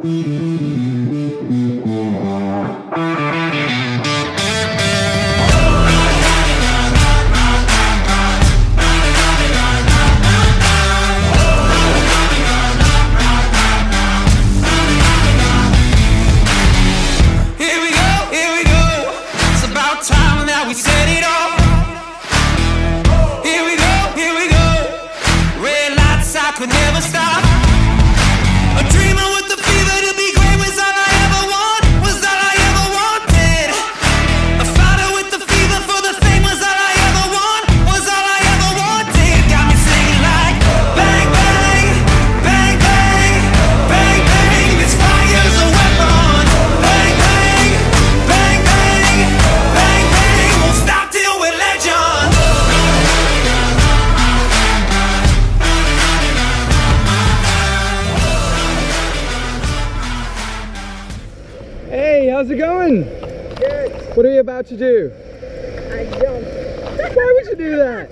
Hey, how's it going? Good. What are you about to do? I jumped. Why would you do that?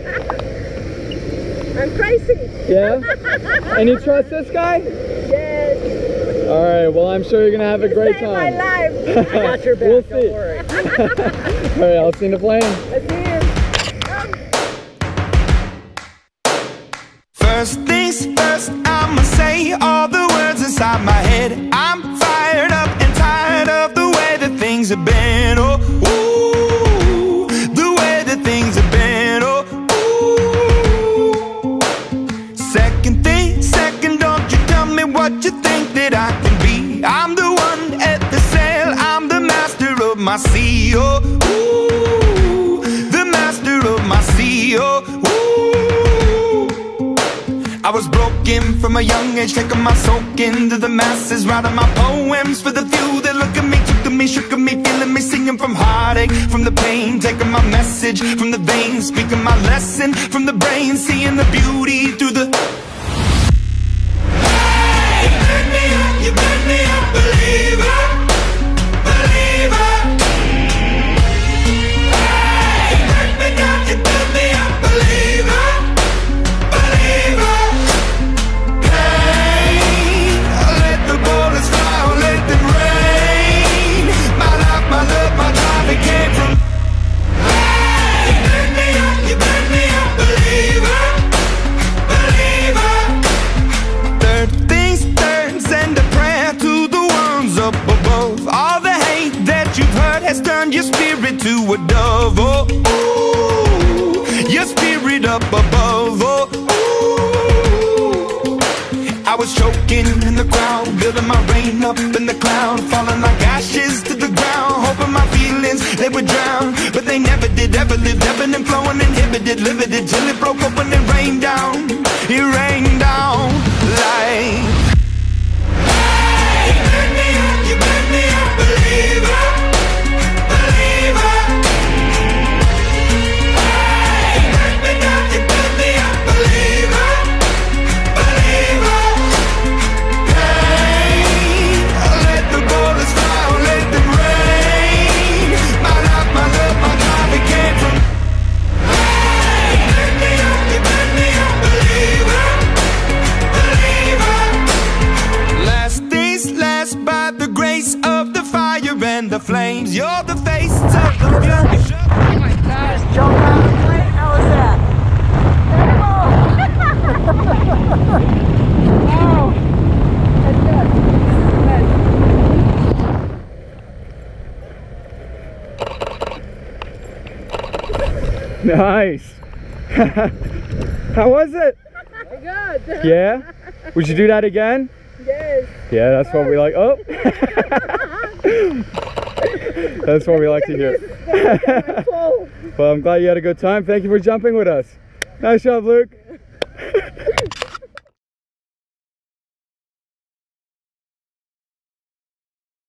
I'm crazy. Yeah? And you trust this guy? Yes. All right, well, I'm sure you're going to have a great Saved time. my life. I got your back, we'll see. Don't worry. All right, I'll see you in the plane. Let's see you. First things first, I'ma say all the words inside my head. I'm fired up and tired of the way that things have been. Oh, ooh, the way that things have been. Oh, ooh. Second thing, second, don't you tell me what you think that I can be. I'm the one at the sail, I'm the master of my sea. Oh, ooh, the master of my sea. Oh, ooh. I was broken from a young age, taking my soak into the masses, writing my poems for the few that look at me, took to me, shook at me, feeling me, singing from heartache, from the pain, taking my message from the veins, speaking my lesson from the brain, seeing the beauty through the... Hey, you burn me up, believer, believer. Hey, you burn me down, you burn me up, believer, believer. Turn your spirit to a dove, oh, ooh, your spirit up above, oh, ooh. I was choking in the crowd, building my rain up in the cloud, falling like ashes to the ground, hoping my feelings, they would drown, but they never did, ever lived, ebbing and flowing, inhibited, limited, till it broke open and rained down, it rained down like... Hey, you burn me up, believer. The flames, you're the face of the future. Oh my gosh, jump out of the plane? How was that? Wow. That's good. Nice. How was it? Good. Yeah? Would you do that again? Yes. Yeah, that's what we like. Oh. That's what we like to hear. Well, I'm glad you had a good time. Thank you for jumping with us. Nice job, Luke.